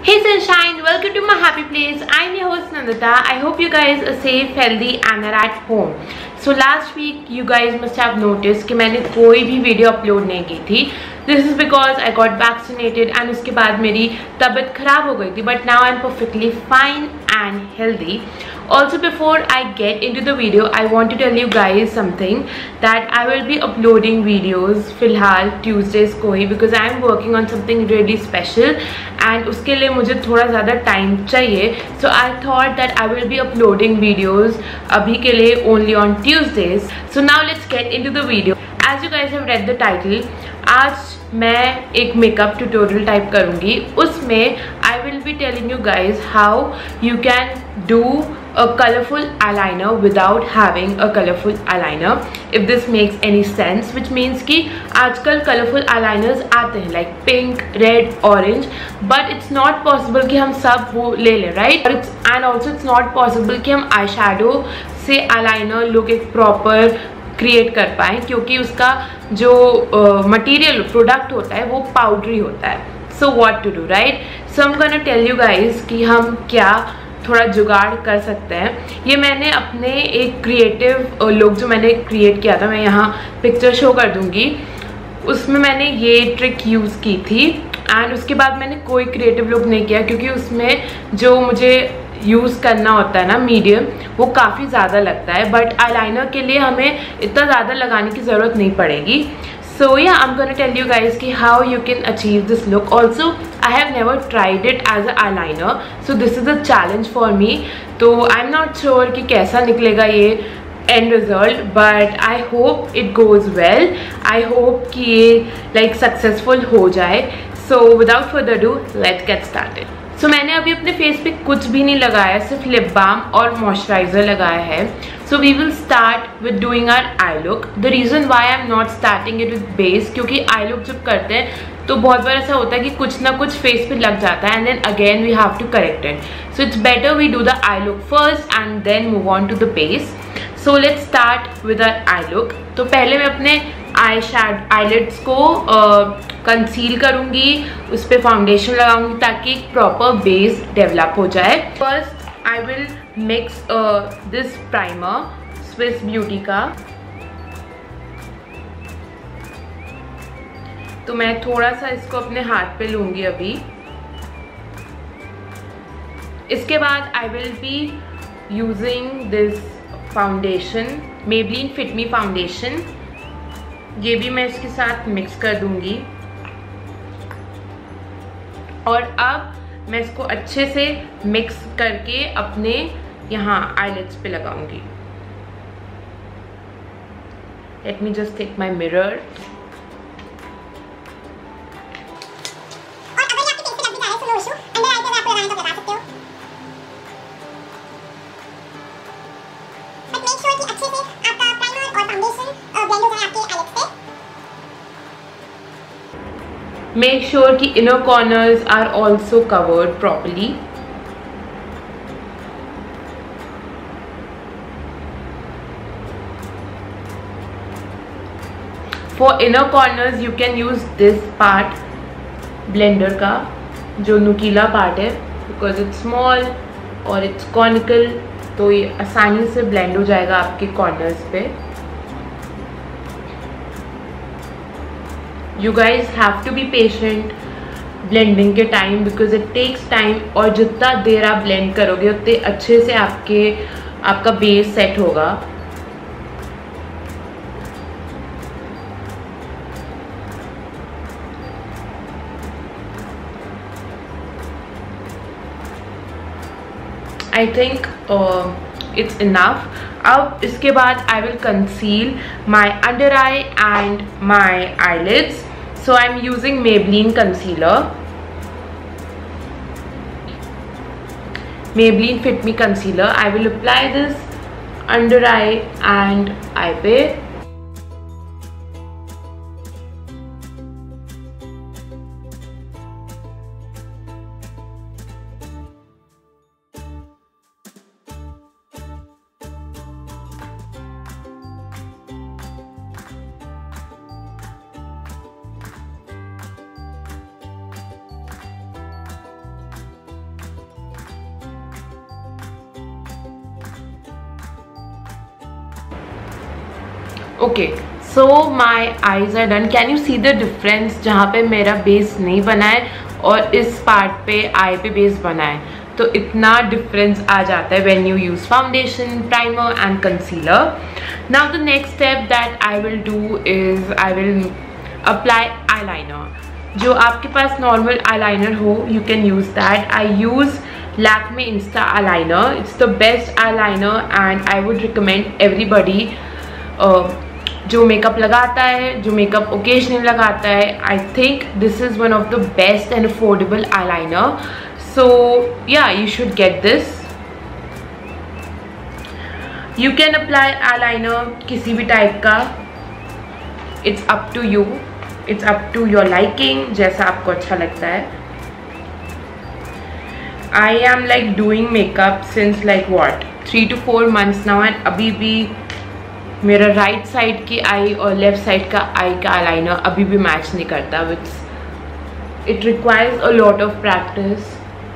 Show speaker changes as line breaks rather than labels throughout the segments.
Hey sunshine, welcome to my happy place. I'm your host Nandita. I hope you guys are safe, healthy and are at home. So last week you guys must have noticed कि मैंने कोई भी video upload नहीं की थी. This is because I got vaccinated and उसके बाद मेरी तबीयत खराब हो गई थी. But now I'm perfectly fine and healthy. Also, before I get into the video, I want to tell you guys something that I will be uploading videos फिलहाल Tuesdays को ही because I am working on something really special and उसके लिए मुझे थोड़ा ज़्यादा time चाहिए. So I thought that I will be uploading videos अभी के लिए only on Tuesdays. So now let's get into the video. As you guys have read the title, आज मैं एक मेकअप ट्यूटोरियल टाइप करूँगी. उसमें I will be telling you guys how you can do a colorful eyeliner without having a colorful eyeliner, if this makes any sense. Which means कि आजकल colorful eyeliners आते हैं like pink, red, orange, but it's not possible कि हम सब वो ले लें, right? And also it's not possible कि हम eyeshadow से eyeliner look एक proper क्रिएट कर पाएँ क्योंकि उसका जो मटेरियल प्रोडक्ट होता है वो पाउडरी होता है. So what to do, right? So I am gonna tell you guys कि हम क्या थोड़ा जुगाड़ कर सकते हैं. ये मैंने अपने एक क्रिएटिव लुक जो मैंने क्रिएट किया था, मैं यहाँ पिक्चर शो कर दूँगी, उसमें मैंने ये ट्रिक यूज़ की थी. एंड उसके बाद मैंने कोई क्रिएटिव लुक नहीं किया क्योंकि उसमें जो मुझे यूज़ करना होता है ना मीडियम, वो काफ़ी ज़्यादा लगता है. बट आईलाइनर के लिए हमें इतना ज़्यादा लगाने की ज़रूरत नहीं पड़ेगी. So ya I am gonna tell you guys कि how you can achieve this look. Also I have never tried it as a eyeliner, so this is a challenge for me. तो आई एम नॉट श्योर कि कैसा निकलेगा ये end result, but I hope it goes well. I hope कि ये like successful हो जाए. So without further do let's get started. So मैंने अभी अपने फेस पे कुछ भी नहीं लगाया, सिर्फ लिप बाम और मॉइस्चराइजर लगाया है. So we will start with doing our eye look. The reason why I am not starting it with base, क्योंकि आई लुक जब करते हैं तो बहुत बार ऐसा होता है कि कुछ ना कुछ फेस पे लग जाता है and then again we have to correct it. So it's better we do the eye look first and then move on to the base. So let's start with our eye look. तो पहले मैं अपने eyelids को conceal करूँगी, उस पर foundation लगाऊंगी ताकि एक प्रॉपर बेस डेवलप हो जाए. First I will mix this primer Swiss Beauty का. तो मैं थोड़ा सा इसको अपने हाथ पे लूँगी अभी. इसके बाद I will be using this foundation, Maybelline fit me foundation. ये भी मैं इसके साथ मिक्स कर दूंगी और अब मैं इसको अच्छे से मिक्स करके अपने यहाँ आईलिड्स पे लगाऊंगी. Let me just take my mirror. Make sure कि inner corners are also covered properly. For inner corners you can use this part, blender का जो नुकीला पार्ट है, because it's small और it's conical, तो ये आसानी से blend हो जाएगा आपके corners पे. You guys have to be patient blending के time because it takes time, और जितना देर आप blend करोगे उतने अच्छे से आपका बेस सेट होगा. I think it's enough. अब इसके बाद I will conceal my under eye and my eyelids. So I'm using Maybelline concealer, Maybelline Fit Me concealer. I will apply this under eye and eye पे. Okay, so my eyes are done. Can you see the difference? जहाँ पे मेरा base नहीं बना है और इस part पे आई पे बेस बना है, तो इतना डिफरेंस आ जाता है when you use foundation, primer and concealer. Now the next step that I will do is I will apply eyeliner. जो आपके पास नॉर्मल eyeliner हो, you can use that. I use Lakme Insta eyeliner. It's the best eyeliner and I would recommend everybody जो makeup लगाता है, जो makeup occasionally लगाता है. I think this is one of the best and affordable eyeliner. So yeah, you should get this. You can apply eyeliner किसी भी type का. It's up to you. It's up to your liking, जैसा आपको अच्छा लगता है. I am like doing makeup since like what 3 to 4 months now and अभी भी मेरा राइट साइड की आई और लेफ्ट साइड का आई का eyeliner अभी भी मैच नहीं करता. which it requires a lot of practice.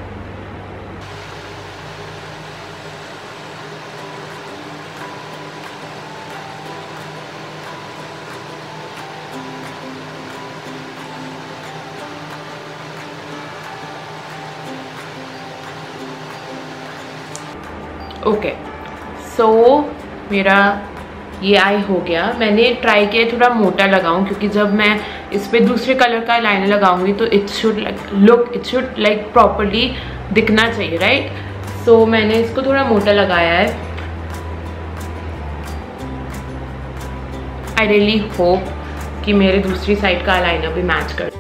Okay, so मेरा ये आई हो गया. मैंने ट्राई किया थोड़ा मोटा लगाऊं क्योंकि जब मैं इस पर दूसरे कलर का लाइनर लगाऊंगी तो इट शुड लाइक प्रॉपरली दिखना चाहिए, राइट? सो मैंने इसको थोड़ा मोटा लगाया है. आई रियली होप कि मेरे दूसरी साइड का लाइनर भी मैच कर.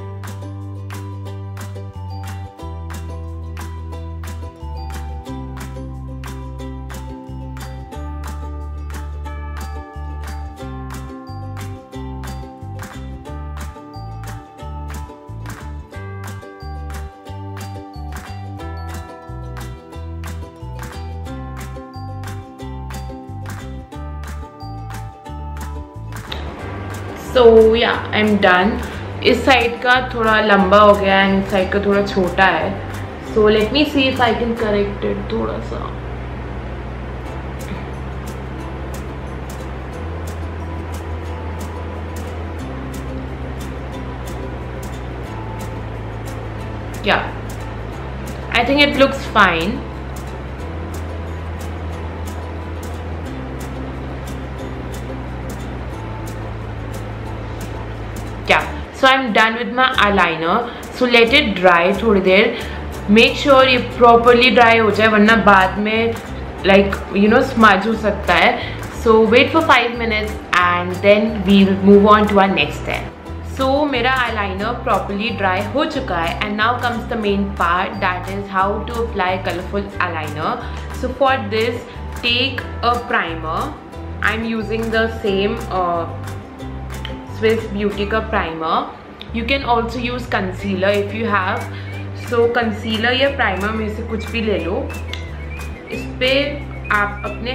So ya I am done. इस साइड का थोड़ा लंबा हो गया है एंड इस साइड का थोड़ा छोटा है. So let me see if I can correct it थोड़ा सा. Ya I think it looks fine. So I'm done with my eyeliner. So let it dry थोड़ी देर. Make sure ये properly dry हो जाए वरना बाद में like you know smudge हो सकता है. So wait for 5 minutes and then we'll move on to our next step. So मेरा eyeliner properly dry हो चुका है and now comes the main part, that is how to apply colorful eyeliner. So for this take a primer. I'm using the same Swiss Beauty का primer. You can also use concealer if you have. So concealer या primer में से कुछ भी ले लो. इस पे आप अपने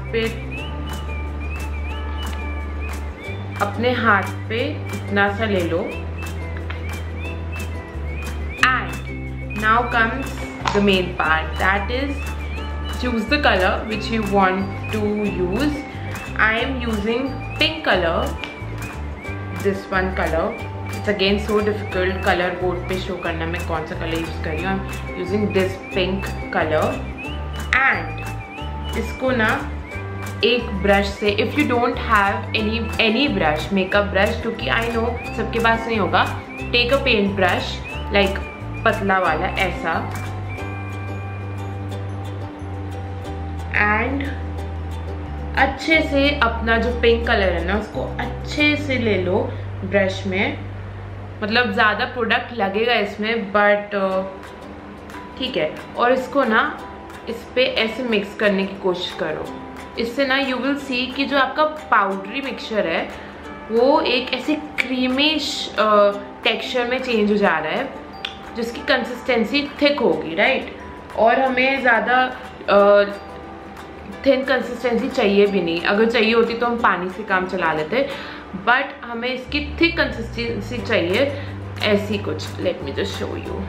हाथ पे इतना सा ले लो. And now comes the main part, that is choose the color which you want to use. I am using pink color. This one color. It's again so difficult color board पे show करना मैं कौन सा color use कर रही हूँ. I'm using this pink color and इसको ना एक brush से, if you don't have any brush, makeup brush, क्योंकि I know सबके पास नहीं होगा, take a paint brush like पतला वाला ऐसा and अच्छे से अपना जो पिंक कलर है ना उसको अच्छे से ले लो ब्रश में. मतलब ज़्यादा प्रोडक्ट लगेगा इसमें बट ठीक है. और इसको ना इस पे ऐसे मिक्स करने की कोशिश करो. इससे ना यू विल सी कि जो आपका पाउडरी मिक्सचर है वो एक ऐसे क्रीमिश टेक्सचर में चेंज हो जा रहा है जिसकी कंसिस्टेंसी थिक होगी, राइट? और हमें ज़्यादा थिन कंसिस्टेंसी चाहिए भी नहीं. अगर चाहिए होती तो हम पानी से काम चला लेते, बट हमें इसकी थिक कंसिस्टेंसी चाहिए ऐसी कुछ. Let me just show you.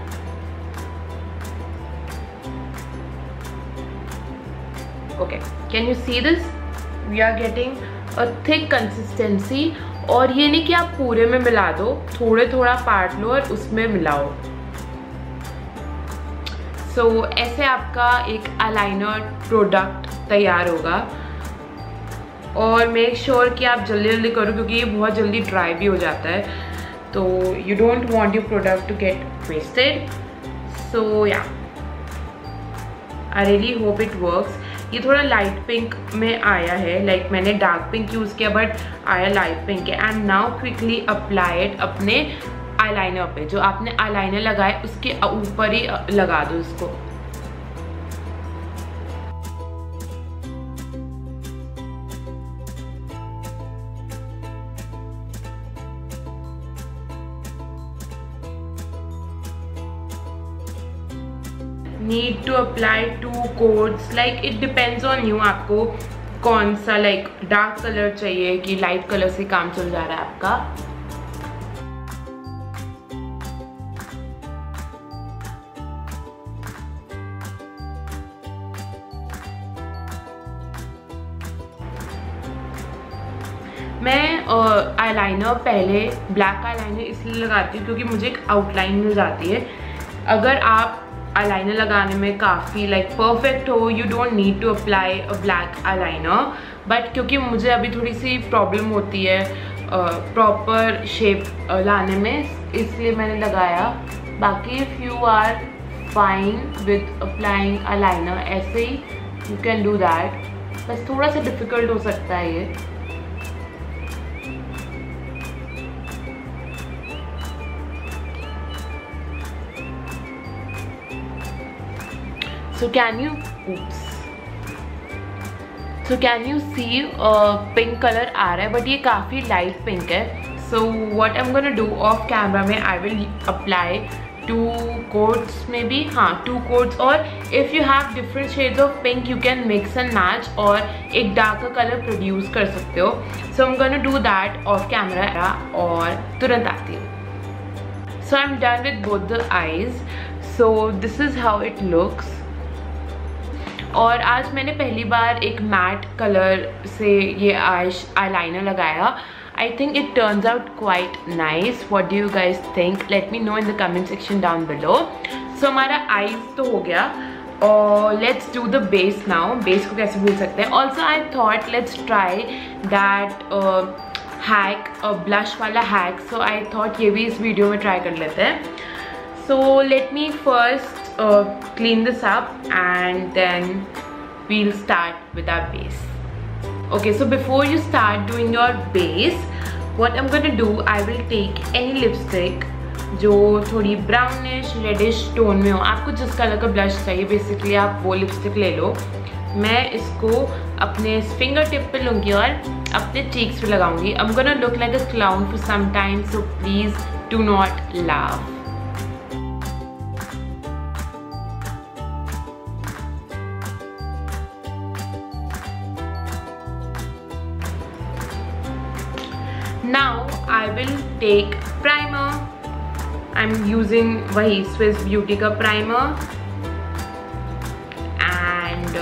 Okay, can you see this? We are getting thick consistency, और ये नहीं कि आप पूरे में मिला दो, थोड़े थोड़ा पार्ट लो और उसमें मिलाओ। सो ऐसे आपका एक आईलाइनर प्रोडक्ट तैयार होगा। और मेक श्योर कि आप जल्दी जल्दी करो क्योंकि ये बहुत जल्दी ड्राई भी हो जाता है, तो you don't want your product to get wasted. So ya, I really hope it works. ये थोड़ा लाइट पिंक में आया है, लाइक मैंने डार्क पिंक यूज़ किया बट आया लाइट पिंक है। And now quickly apply it अपने आईलाइनर पे। जो आपने आईलाइनर लगाए उसके ऊपर ही लगा दो इसको। Need to apply 2 coats, like it depends on you, आपको कौन सा लाइक डार्क कलर चाहिए कि लाइट कलर से काम चल जा रहा है आपका। मैं आईलाइनर पहले ब्लैक आईलाइनर इसलिए लगाती हूँ क्योंकि मुझे एक आउटलाइन मिल जाती है। अगर आप आईलाइनर लगाने में काफ़ी लाइक परफेक्ट हो, you don't need to apply a black eyeliner, but क्योंकि मुझे अभी थोड़ी सी प्रॉब्लम होती है प्रॉपर शेप लाने में, इसलिए मैंने लगाया। बाकी if you are fine with applying eyeliner ऐसे ही यू कैन डू दैट, बस थोड़ा सा डिफ़िकल्ट हो सकता है ये। So can you see pink colour आ रहा है बट ये काफ़ी लाइट पिंक है। So what I am gonna do off camera में, आई विल अप्लाई 2 कोट्स में भी, हाँ 2 कोट्स। और if you have different shades of pink you can mix and match और एक डार्कर कलर प्रोड्यूस कर सकते हो। So I am gonna do that off camera और तुरंत आती हूँ। So I am done with both the eyes. So this is how it looks. और आज मैंने पहली बार एक मैट कलर से ये आईलाइनर लगाया। I think it turns out quite nice. What do you guys think? Let me know in the comment section down below. So हमारा eyes तो हो गया और let's do the base now. Base को कैसे भूल सकते हैं। Also I thought let's try that hack, blush वाला हैक। सो आई थॉट ये भी इस वीडियो में ट्राई कर लेते हैं। So let me first clean this up and then we'll start with our base. Okay, so before you start doing your base, what I'm going to do, I will take any lipstick जो थोड़ी brownish reddish tone में हो। आपको जिस colour का blush चाहिए basically आप वो लिपस्टिक ले लो। मैं इसको अपने फिंगर टिप पे लूँगी और अपने चीक्स पे लगाऊंगी। I'm gonna look like a clown for some time, so please do not laugh. Now I will take primer. I'm using वही Swiss Beauty का primer and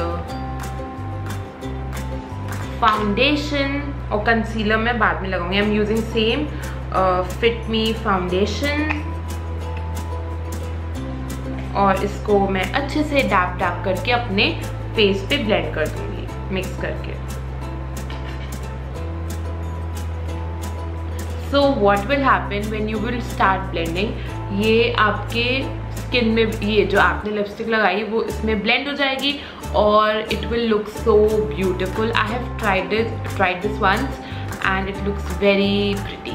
foundation और concealer मैं बाद में लगाऊंगी। I'm using same Fit Me foundation और इसको मैं अच्छे से डैप करके अपने फेस पे ब्लेंड कर दूंगी मिक्स करके। So what will happen when you will start blending? ये आपके स्किन में ये जो आपने लिपस्टिक लगाई वो इसमें ब्लेंड हो जाएगी और it will look so beautiful. I have tried this once and it looks very pretty.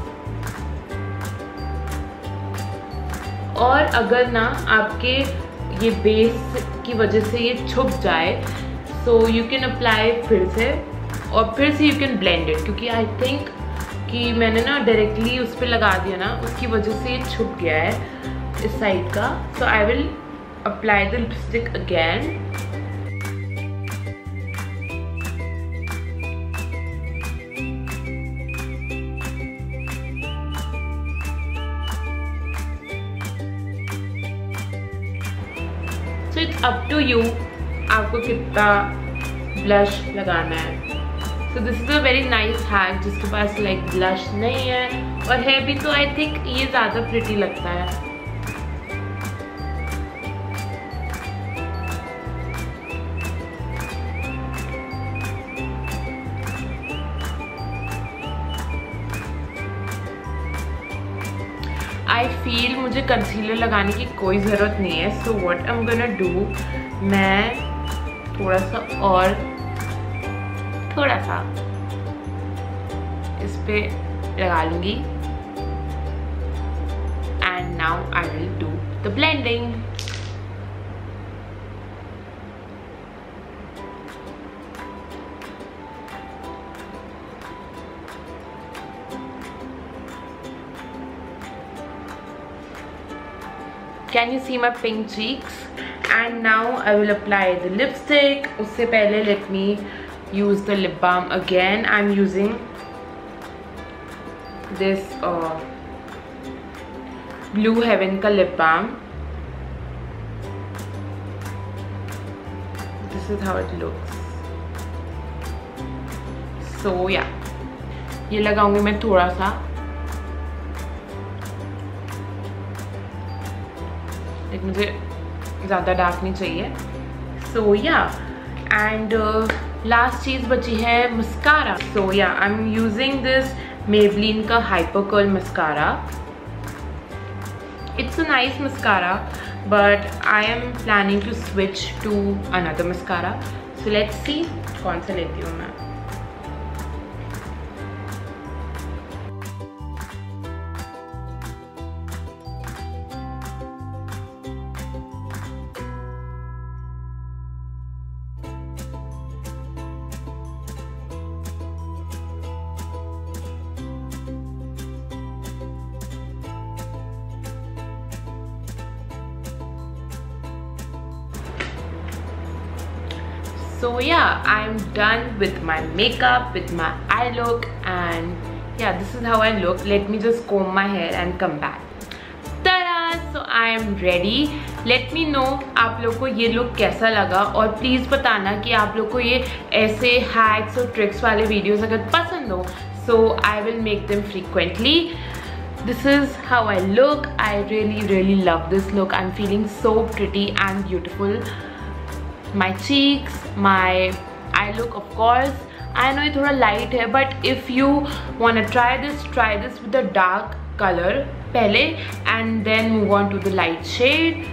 और अगर ना आपके ये बेस की वजह से ये छुप जाए so you can apply फिर से और फिर से you can blend it, क्योंकि I think कि मैंने ना डायरेक्टली उस पर लगा दिया ना उसकी वजह से ये छुप गया है इस साइड का। So I will apply the lipstick again. So it's up to you आपको कितना ब्लश लगाना है। So this is a very nice hack जिसके पास like blush नहीं है और है भी तो I think ये ज़्यादा pretty लगता है. I feel मुझे कंसीलर लगाने की कोई ज़रूरत नहीं है. So what I'm gonna do, मैं थोड़ा सा इस पे लगा लूँगी. And now I will do the blending. Can you see my pink cheeks? And now I will apply the lipstick. उससे पहले let me use the lip balm again. I'm using this Blue Heaven का lip balm. This is how it looks. So yeah, ये लगाऊंगी मैं थोड़ा सा. मुझे ज़्यादा डार्क नहीं चाहिए. सो या एंड लास्ट चीज़ बची है mascara. So ya I am using this Maybelline का hyper curl mascara. It's a nice mascara but I am planning to switch to another mascara. So let's see कौन सा लेती हूँ मैं. So yeah, I'm done with my makeup, with my eye look, and yeah, this is how I look. Let me just comb my hair and come back. Ta-da! So I am ready. Let me know आप लोग को ये look कैसा लगा और please बताना कि आप लोग को ये ऐसे hacks और tricks वाले videos अगर पसंद हो. So I will make them frequently. This is how I look. I really love this look. I'm feeling so pretty and beautiful. My cheeks, my eye look, of course. I know ये थोड़ा light है, but if you wanna try this with a dark color पहले and then move on to the light shade.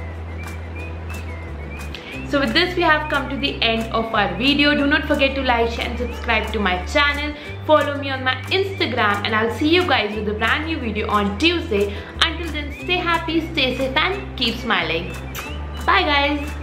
So with this we have come to the end of our video. Do not forget to like, share and subscribe to my channel. Follow me on my Instagram and I'll see you guys with a brand new video on Tuesday. Until then, stay happy, stay safe and keep smiling. Bye guys.